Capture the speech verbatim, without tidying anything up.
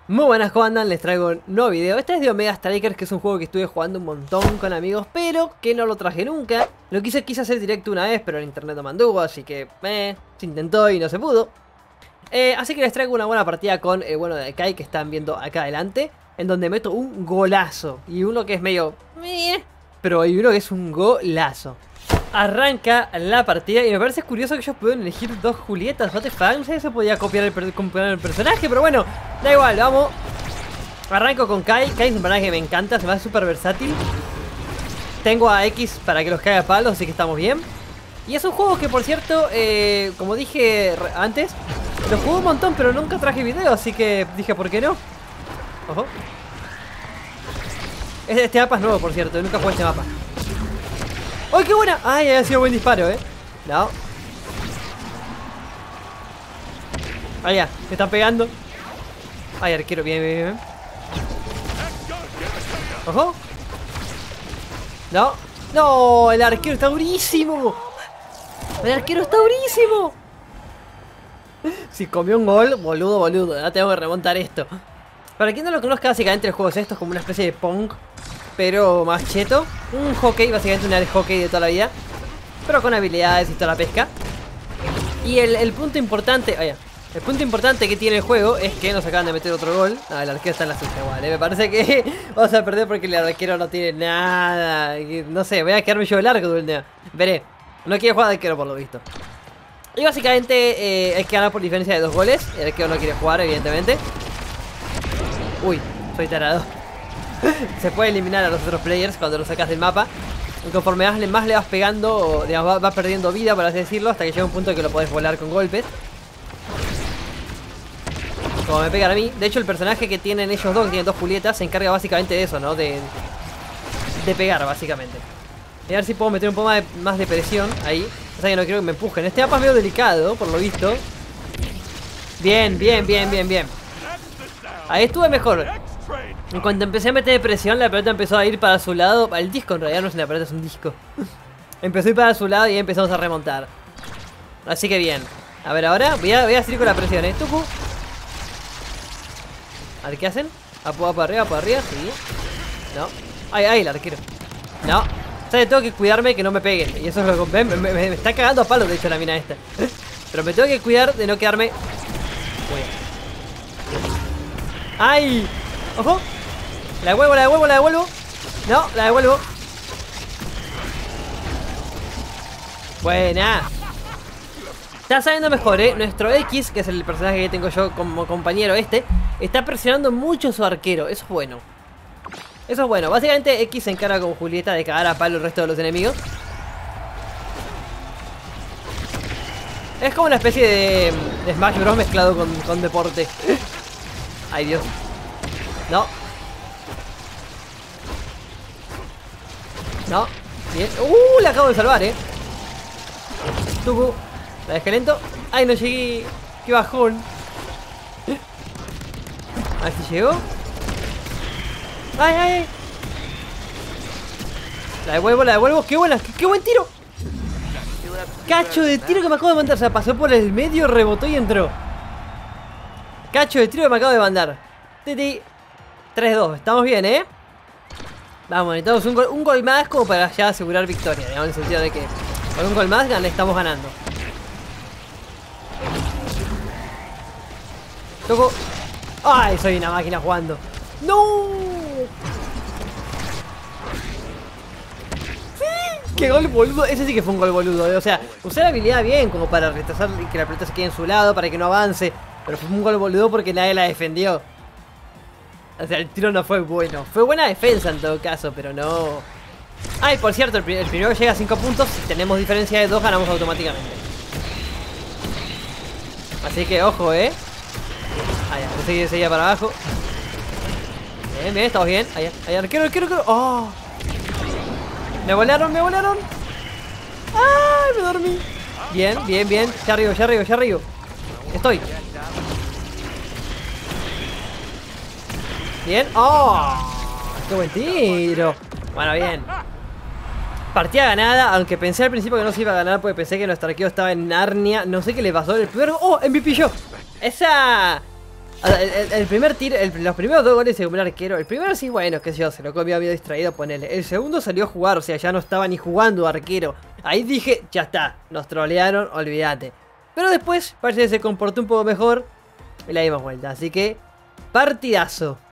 Muy buenas, ¿cómo andan? Les traigo un nuevo video. Este es de Omega Strikers, que es un juego que estuve jugando un montón con amigos, pero que no lo traje nunca. Lo quise, quise hacer directo una vez, pero el internet no manduvo, así que eh, se intentó y no se pudo. Eh, así que les traigo una buena partida con, eh, bueno, de Kai, que están viendo acá adelante, en donde meto un golazo. Y uno que es medio... Eh, pero hay uno que es un golazo. Arranca la partida y me parece curioso que ellos pueden elegir dos Julietas. No te fan, no sé si se podía copiar el, per copiar el personaje, pero bueno, da igual, vamos. Arranco con Kai. Kai es un personaje que me encanta, se me hace súper versátil. Tengo a X para que los caiga a palos, así que estamos bien. Y es un juego que, por cierto, eh, como dije antes, lo jugué un montón, pero nunca traje video, así que dije, ¿por qué no? Ojo. Este mapa es nuevo, por cierto, nunca jugué este mapa. ¡Ay, qué buena! ¡Ay, ha sido buen disparo, eh! No. ¡Ay, ya! Me están pegando. ¡Ay, arquero! Bien, bien, bien. ¡Ojo! ¡No! ¡No! ¡El arquero está durísimo! ¡El arquero está durísimo! Si comió un gol, boludo, boludo. Ahora tengo que remontar esto. Para quien no lo conozca, básicamente el juego es esto. Es como una especie de Pong, pero más cheto. Un hockey, básicamente un hockey de toda la vida, pero con habilidades y toda la pesca. Y el, el punto importante, oh, yeah. El punto importante que tiene el juego es que nos acaban de meter otro gol. Ah, el arquero está en la suya igual, ¿eh? Me parece que vamos a perder porque el arquero no tiene nada. No sé, voy a quedarme yo el arco del día. Veré. No quiere jugar de arquero por lo visto. Y básicamente eh, hay que ganar por diferencia de dos goles. El arquero no quiere jugar, evidentemente. Uy, soy tarado. Se puede eliminar a los otros players cuando lo sacas del mapa. Y conforme más le, más le vas pegando, digamos, va, va perdiendo vida, por así decirlo, hasta que llega un punto que lo podés volar con golpes. Como me pegan a mí. De hecho, el personaje que tienen ellos dos, que tienen dos Julietas, se encarga básicamente de eso, ¿no? De, de pegar, básicamente. Y a ver si puedo meter un poco más de, más de presión ahí. O sea que no quiero que me empujen. Este mapa es medio delicado, por lo visto. Bien, bien, bien, bien, bien. Ahí estuve mejor. En cuanto empecé a meter presión, la pelota empezó a ir para su lado. El disco en realidad no es una pelota, es un disco. Empezó a ir para su lado y ahí empezamos a remontar. Así que bien. A ver, ahora voy a, voy a seguir con la presión, ¿eh? Tucu. A ver, ¿qué hacen? ¿Apuado para arriba, para arriba? Sí. No. Ay, ay, el arquero. No. O sea, tengo que cuidarme que no me peguen. Y eso es lo que... Me, me, me está cagando a palos, de hecho, la mina esta. Pero me tengo que cuidar de no quedarme... Uy. ¡Ay! ¡Ojo! La devuelvo, la devuelvo, la devuelvo. No, la devuelvo. Buena. Está saliendo mejor, eh. Nuestro X, que es el personaje que tengo yo como compañero este, está presionando mucho a su arquero. Eso es bueno. Eso es bueno. Básicamente X se encarga con Julieta de cagar a palo el resto de los enemigos. Es como una especie de, de Smash Bros mezclado con, con deporte. Ay, Dios. No. No. Bien. Uh, la acabo de salvar, eh. Tucu. La dejé lento. Ay, no llegué. Qué bajón. A ver si llegó. Ay, ay, ay. La devuelvo, la devuelvo. Qué buena, qué, qué buen tiro. Cacho de tiro que me acabo de mandar. O sea, pasó por el medio, rebotó y entró. Cacho de tiro que me acabo de mandar. Titi. tres dos, estamos bien, ¿eh? Vamos, necesitamos un gol, un gol más como para ya asegurar victoria, digamos, en el sentido de que con un gol más le estamos ganando. Toco. ¡Ay! Soy una máquina jugando. ¡No! ¡Sí! ¡Qué gol boludo! Ese sí que fue un gol boludo, ¿eh? O sea, usé la habilidad bien como para retrasar y que la pelota se quede en su lado, para que no avance. Pero fue un gol boludo porque nadie la defendió. O sea, el tiro no fue bueno. Fue buena defensa en todo caso, pero no... Ay, por cierto, el, el primero llega a cinco puntos. Si tenemos diferencia de dos, ganamos automáticamente. Así que, ojo, ¿eh? Ahí, seguía, seguía para abajo. Bien, bien, estamos bien. Ahí, ahí, arquero, arquero, arquero. ¡Oh! Me volaron, me volaron. ¡Ay, me dormí! Bien, bien, bien. Ya arriba, ya arriba, ya arriba. Estoy. Bien. ¡Oh! ¡Qué buen tiro! Bueno, bien. Partida ganada, aunque pensé al principio que no se iba a ganar porque pensé que nuestro arquero estaba en Narnia. No sé qué le pasó. El primero... ¡Oh! M V P yo. ¡Esa! El, el, el primer tiro, el, los primeros dos goles se comió el arquero. El primero sí, bueno, qué sé yo, se lo comió medio distraído, ponele. El segundo salió a jugar, o sea, ya no estaba ni jugando arquero. Ahí dije, ya está, nos trolearon, olvídate. Pero después parece que se comportó un poco mejor y la dimos vuelta. Así que, partidazo.